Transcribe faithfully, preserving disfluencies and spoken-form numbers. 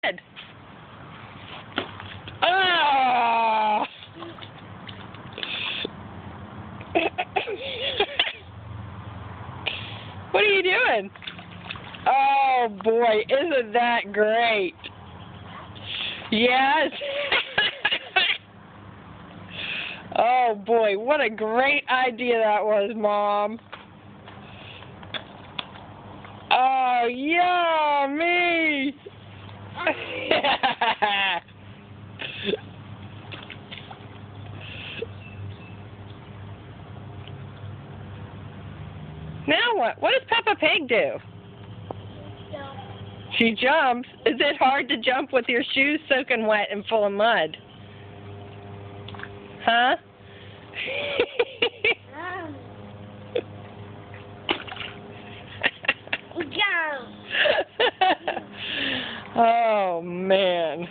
Good. Oh! What are you doing? Oh boy, isn't that great? Yes. Oh boy, what a great idea that was, Mom. Oh, yummy! Now what? What does Peppa Pig do? Jump. She jumps. Is it hard to jump with your shoes soaking wet and full of mud? Huh? Jump. Oh, man.